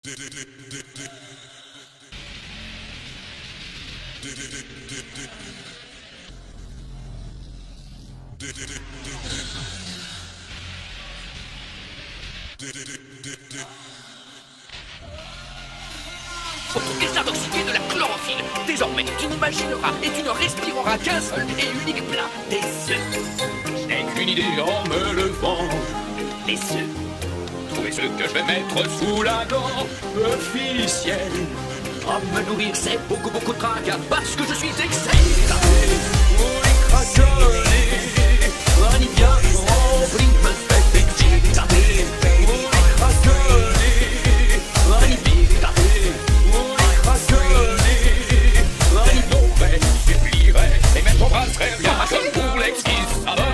Autour des intoxiqués de la chlorophylle, désormais tu n'imagineras et tu ne respireras qu'un seul et unique plat, des œufs. Je n'ai qu'une idée en me levant. Les œufs. Trouver ce que je vais mettre sous la dent officielle. Oh, me nourrir c'est beaucoup de tracas parce que je suis excellent. Oui, craquelé, on y vient, rempli, me fait exciter. Oui, craquelé, on y vient. Oui, craquelé, on y tomberait, suffirait, et même ton bras serait bien comme pour l'exquise saveur.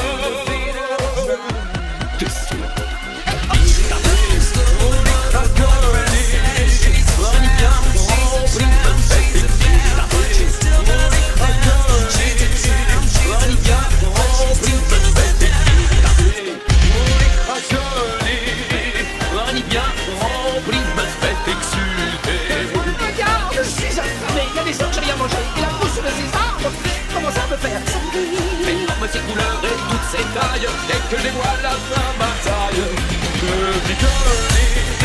Et la pousse de ces arbres, comment ça me fait Énorme ses couleurs et toutes ses tailles. Dès que je les vois la fin bataille. Je rigole.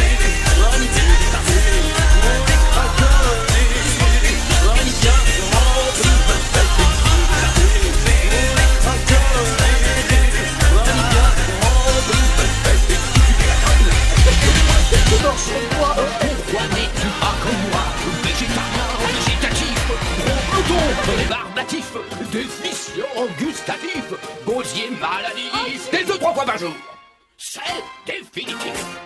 Pourquoi n'es-tu pas comme moi? Végétarien, végétatif, gros glouton, rébarbatif, déficient gustatif, gosier maladif, des 2-3 fois par jour. C'est définitif.